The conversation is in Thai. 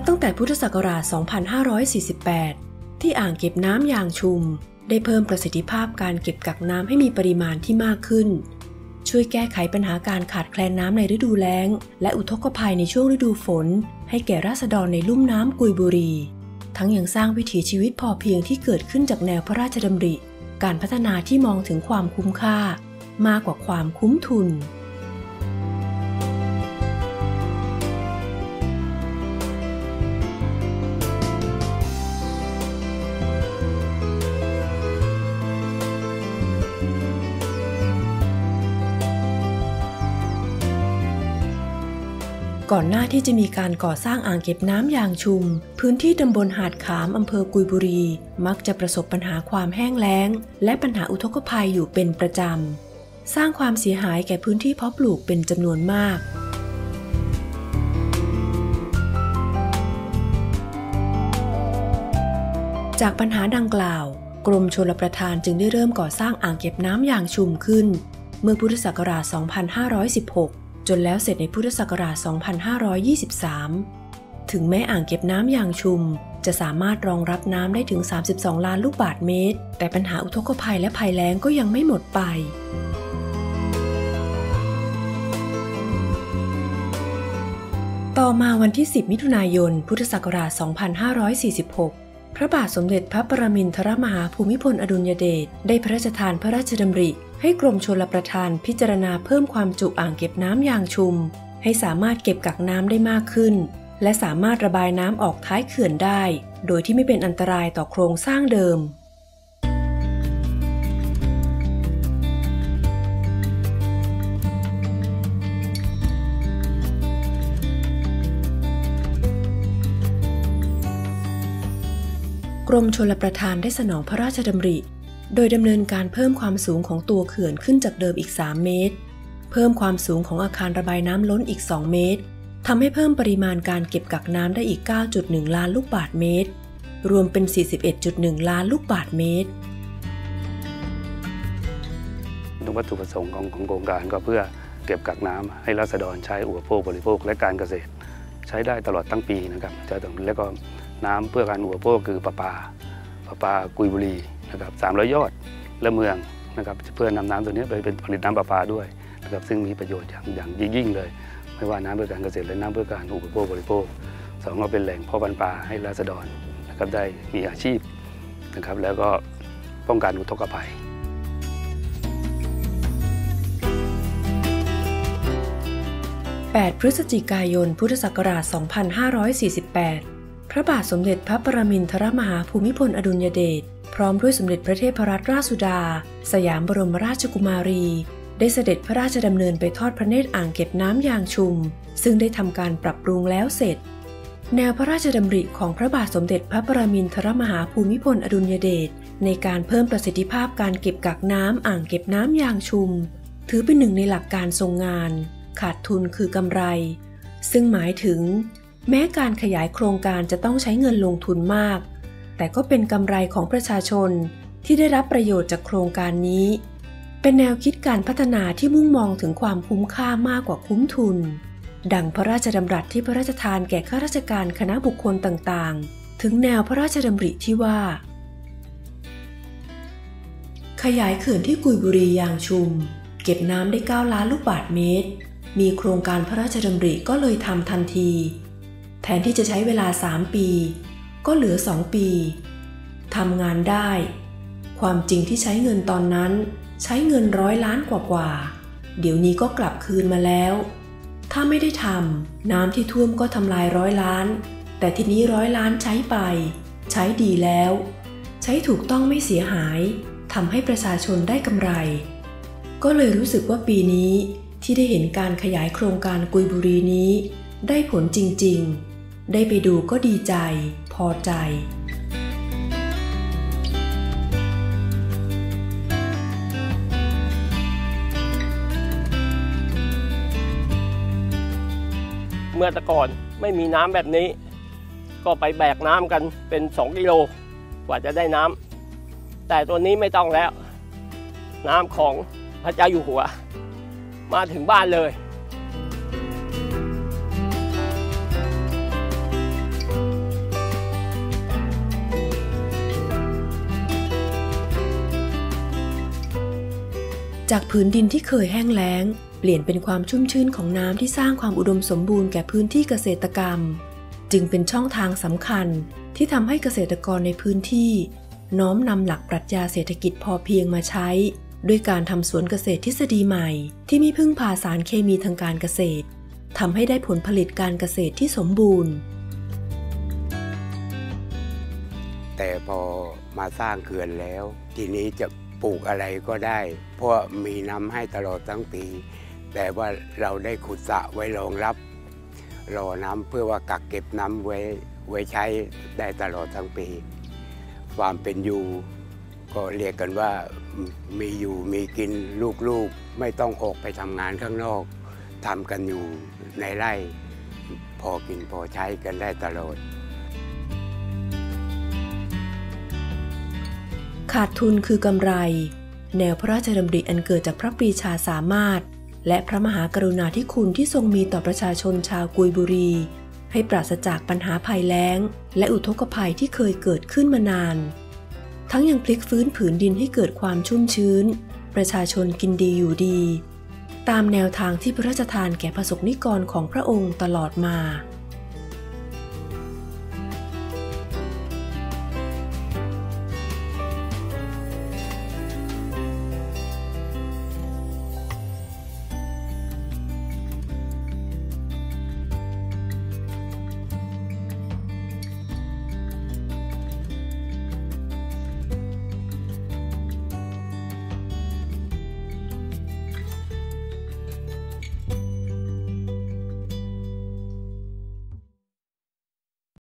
ตั้งแต่พุทธศักราช 2548 ที่อ่างเก็บน้ำยางชุมได้เพิ่มประสิทธิภาพการเก็บกักน้ำให้มีปริมาณที่มากขึ้นช่วยแก้ไขปัญหาการขาดแคลนน้ำในฤดูแล้งและอุทกภัยในช่วงฤดูฝนให้แก่ราษฎรในลุ่มน้ำกุยบุรีทั้งยังสร้างวิถีชีวิตพอเพียงที่เกิดขึ้นจากแนวพระราชดำริการพัฒนาที่มองถึงความคุ้มค่ามากกว่าความคุ้มทุนก่อนหน้าที่จะมีการก่อสร้างอ่างเก็บน้ำยางชุมพื้นที่ตำบลหาดขามอำเภอกุยบุรีมักจะประสบปัญหาความแห้งแล้งและปัญหาอุทกภัยอยู่เป็นประจำสร้างความเสียหายแก่พื้นที่เพาะปลูกเป็นจำนวนมากจากปัญหาดังกล่าวกรมชลประทานจึงได้เริ่มก่อสร้างอ่างเก็บน้ำยางชุมขึ้นเมื่อพุทธศักราช 2516จนแล้วเสร็จในพุทธศักราช 2523 ถึงแม้อ่างเก็บน้ำยางชุมจะสามารถรองรับน้ำได้ถึง 32 ล้านลูกบาศก์เมตรแต่ปัญหาอุทกภัยและภัยแล้งก็ยังไม่หมดไปต่อมาวันที่ 10 มิถุนายน พุทธศักราช 2546 พระบาทสมเด็จพระปรมินทรมหาภูมิพลอดุลยเดชได้พระราชทานพระราชดำริให้กรมชลประทานพิจารณาเพิ่มความจุอ่างเก็บน้ำยางชุมให้สามารถเก็บกักน้ำได้มากขึ้นและสามารถระบายน้ำออกท้ายเขื่อนได้โดยที่ไม่เป็นอันตรายต่อโครงสร้างเดิมกรมชลประทานได้สนองพระราชดำริโดยดำเนินการเพิ่มความสูงของตัวเขื่อนขึ้นจากเดิมอีก3 เมตรเพิ่มความสูงของอาคารระบายน้ำล้นอีก2 เมตรทำให้เพิ่มปริมาณการเก็บกักน้ำได้อีก 9.1 ล้านลูกบาศก์เมตรรวมเป็น 41.1 ล้านลูกบาศก์เมตรวัตถุประสงค์ของโครงการก็เพื่อเก็บกักน้ำให้ราษฎรใช้อุปโภคบริโภคและการเกษตรใช้ได้ตลอดทั้งปีนะครับแล้วก็น้ำเพื่อการอุปโภคคือประปากุยบุรีนะครับ300 ยอดและเมืองนะครับเพื่อนำน้ำตัวนี้ไปเป็นผลิตน้ำประปาด้วยนะครับซึ่งมีประโยชน์อย่างยิ่งเลยไม่ว่าน้ำเพื่อการเกษตรและน้ำเพื่อการอุปโภคบริโภค2ก็เป็นแหล่งเพาะพันธุ์ปลาให้ราษฎรนะครับได้มีอาชีพนะครับแล้วก็ป้องกันอุทกภัย 8 พฤศจิกายน พุทธศักราช 2548 พระบาทสมเด็จพระปรมินทรมหาภูมิพลอดุลยเดชพร้อมด้วยสมเด็จพระเทพรัตนราชสุดาสยามบรมราชกุมารีได้เสด็จพระราชดำเนินไปทอดพระเนตรอ่างเก็บน้ำยางชุมซึ่งได้ทำการปรับปรุงแล้วเสร็จแนวพระราชดำริของพระบาทสมเด็จพระปรมินทรมหาภูมิพลอดุลยเดชในการเพิ่มประสิทธิภาพการเก็บกักน้ำอ่างเก็บน้ำยางชุมถือเป็นหนึ่งในหลักการทรงงานขาดทุนคือกำไรซึ่งหมายถึงแม้การขยายโครงการจะต้องใช้เงินลงทุนมากแต่ก็เป็นกำไรของประชาชนที่ได้รับประโยชน์จากโครงการนี้เป็นแนวคิดการพัฒนาที่มุ่งมองถึงความคุ้มค่ามากกว่าคุ้มทุนดังพระราชดำรัสที่พระราชทานแก่ข้าราชการคณะบุคคลต่างๆถึงแนวพระราชดำริที่ว่าขยายเขื่อนที่กุยบุรียางชุมเก็บน้ำได้9 ล้านลูกบาศก์เมตรมีโครงการพระราชดำริก็เลยทำทันทีแทนที่จะใช้เวลา3 ปีก็เหลือ2 ปีทำงานได้ความจริงที่ใช้เงินตอนนั้นใช้เงิน100 ล้านกว่าเดี๋ยวนี้ก็กลับคืนมาแล้วถ้าไม่ได้ทำน้ำที่ท่วมก็ทำลาย100 ล้านแต่ทีนี้100 ล้านใช้ไปใช้ดีแล้วใช้ถูกต้องไม่เสียหายทำให้ประชาชนได้กำไรก็เลยรู้สึกว่าปีนี้ที่ได้เห็นการขยายโครงการกุยบุรีนี้ได้ผลจริงๆได้ไปดูก็ดีใจพอใจเมื่อแต่ก่อนไม่มีน้ำแบบนี้ก็ไปแบกน้ำกันเป็น2 กิโลกว่าจะได้น้ำแต่ตัวนี้ไม่ต้องแล้วน้ำของพระเจ้าอยู่หัวมาถึงบ้านเลยจากผืนดินที่เคยแห้งแล้งเปลี่ยนเป็นความชุ่มชื้นของน้ำที่สร้างความอุดมสมบูรณ์แก่พื้นที่เกษตรกรรมจึงเป็นช่องทางสำคัญที่ทำให้เกษตรกรในพื้นที่น้อมนำหลักปรัชญาเศรษฐกิจพอเพียงมาใช้ด้วยการทำสวนเกษตรทฤษฎีใหม่ที่ไม่พึ่งพาสารเคมีทางการเกษตรทำให้ได้ผลผลิตการเกษตรที่สมบูรณ์แต่พอมาสร้างเขื่อนแล้วทีนี้จะปลูกอะไรก็ได้เพราะมีน้ำให้ตลอดทั้งปีแต่ว่าเราได้ขุดสระไว้รองรับรอน้ำเพื่อว่ากักเก็บน้ำไว้ใช้ได้ตลอดทั้งปีความเป็นอยู่ก็เรียกกันว่ามีอยู่มีกินลูกๆไม่ต้องออกไปทำงานข้างนอกทำกันอยู่ในไร่พอกินพอใช้กันได้ตลอดขาดทุนคือกำไรแนวพระราชดำริอันเกิดจากพระปรีชาสามารถและพระมหากรุณาธิคุณที่ทรงมีต่อประชาชนชาวกุยบุรีให้ปราศจากปัญหาภัยแล้งและอุทกภัยที่เคยเกิดขึ้นมานานทั้งยังพลิกฟื้นผืนดินให้เกิดความชุ่มชื้นประชาชนกินดีอยู่ดีตามแนวทางที่พระราชทานแก่ประสบนิกรของพระองค์ตลอดมา